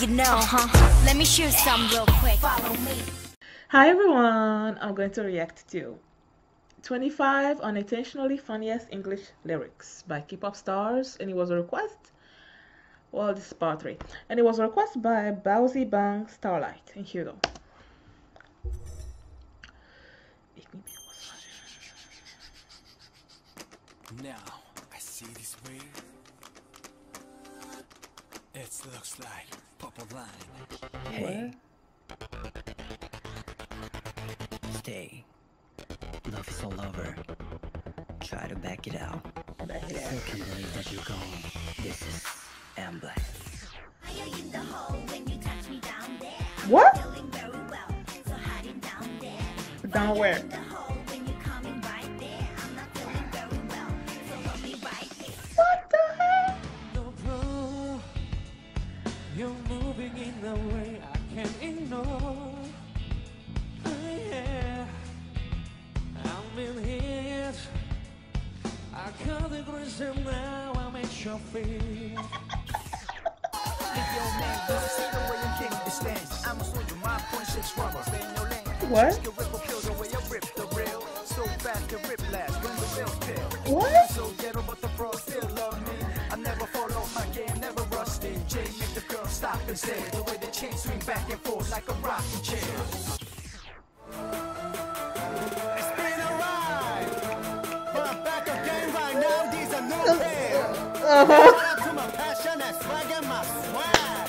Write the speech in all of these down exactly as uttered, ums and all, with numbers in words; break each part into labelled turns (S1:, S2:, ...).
S1: you know. Uh-huh. Let me shoot some real quick. Follow me.
S2: Hi everyone, I'm going to react to twenty-five unintentionally funniest English lyrics by K-pop stars, and it was a request. Well, this is part three, and it was a request by Bowsy Bang Starlight in Hugo.
S3: Now I see this way. It looks like purple line.
S4: Hey, stay. Love is all over. Try to back it out.
S2: Back it
S4: I
S2: out.
S4: still can't believe that you're gone. This is ambulance.
S2: What? Down where? What the heck?
S3: You're moving in a way I can't ignore. Yeah, I'm in here. I cut the crystal now. I make you feel.
S2: What? What?
S3: So get over the pro, still love me. I never follow my game, never rusted. J make the girl stop and stare. The way the chain swing back and forth like a rocking chair. It's been a ride, but I'm back again right now. These are no fair.
S2: Uh-huh.
S3: Shout out to my passion and swag and my swag.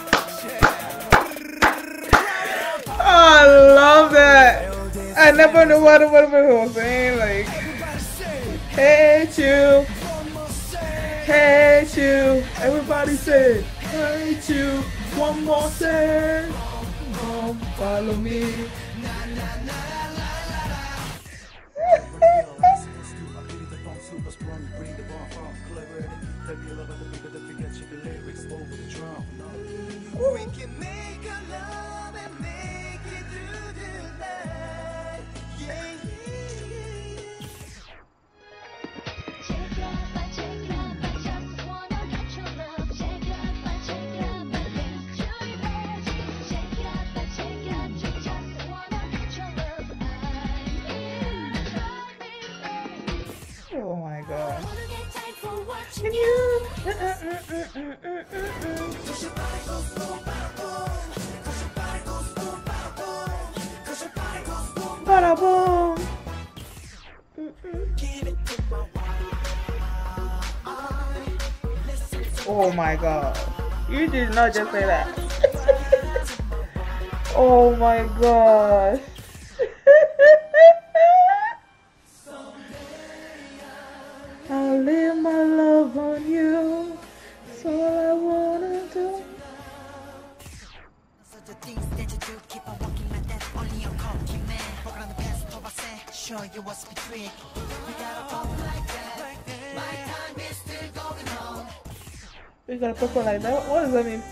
S2: I love that. I never knew what what he was saying. Like, hate you, hate you. Everybody say, hate you. One more say, come follow me.
S3: We can make a love and make it through the night. Yeah,
S2: Oh my god. Can you? Uh, uh, uh, uh, uh, uh, uh. Bada boom. Oh my god. You did not just say that. Oh my gosh. I'll lay my love on you. That's all I wanna do.
S4: Show you what's between. We gotta talk like that. My time is still going on.
S2: We got a purple like that? What does that mean?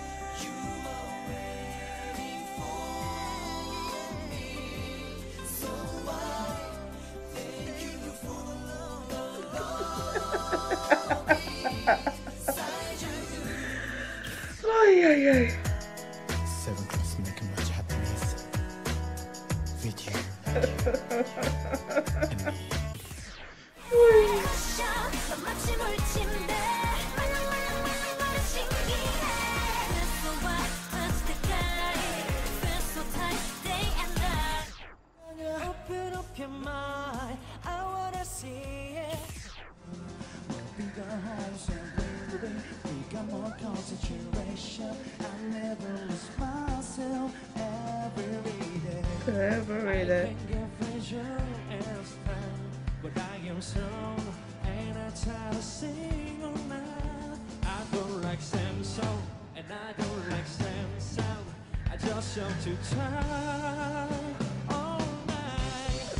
S2: Ay, ay, ay.
S3: seven close making much happiness with you and me. Open up your mind, I wanna see it. Bigger house and building, we got more concentration. I never lose myself every day.
S2: Every day.
S3: But I am strong, and I try to sing all night. I don't like Samsung, and I don't like Samsung. I just want to try all night.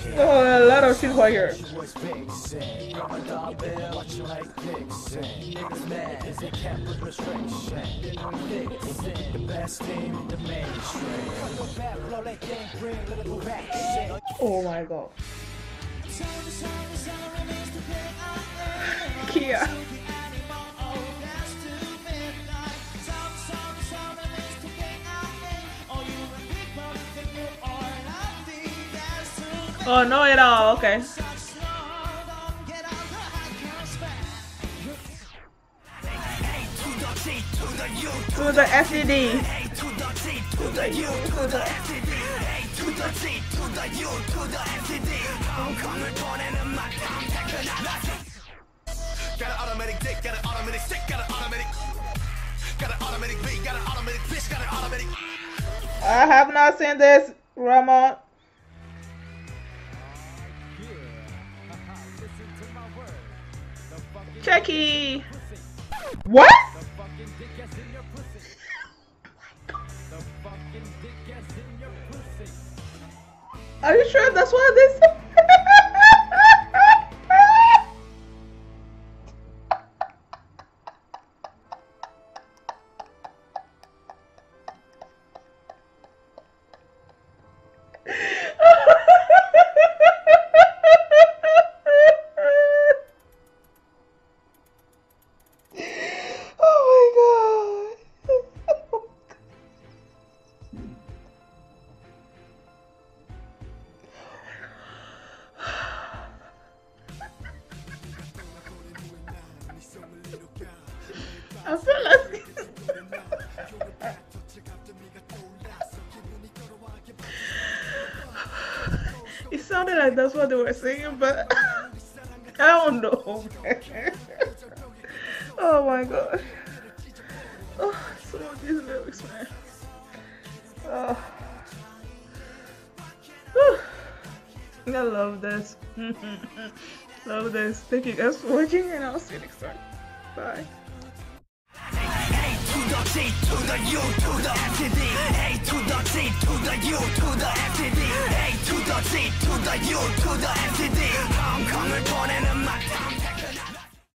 S2: Oh, a lot of shit for here.
S3: was vixen. You're a dog bill, watch you like Dixon. Niggas mad cause they kept with restriction. Vixen, the best team in the mainstream.
S2: Oh my god. Kia. Oh, no at all. Okay. To the S D D. To the U, to the S D D. To the G, to the U, to the S D D.
S4: Got an automatic dick, got an automatic stick, got an automatic. Got an automatic beat, got an automatic bitch, got an automatic.
S2: I have not seen this, Ramon. Checky. What? Are you sure that's what this? I feel like it sounded like that's what they were saying, but I don't know. Oh my god. Oh, some of these lyrics, man. Oh. Whew. I love this. Love this. Thank you guys for watching, and I'll see you next time. Bye.
S4: To the G, to the U, to the F T D. A to the G, to the U, to the F T D. A to the G, to the U, to the F T D. I'm coming, born in my time.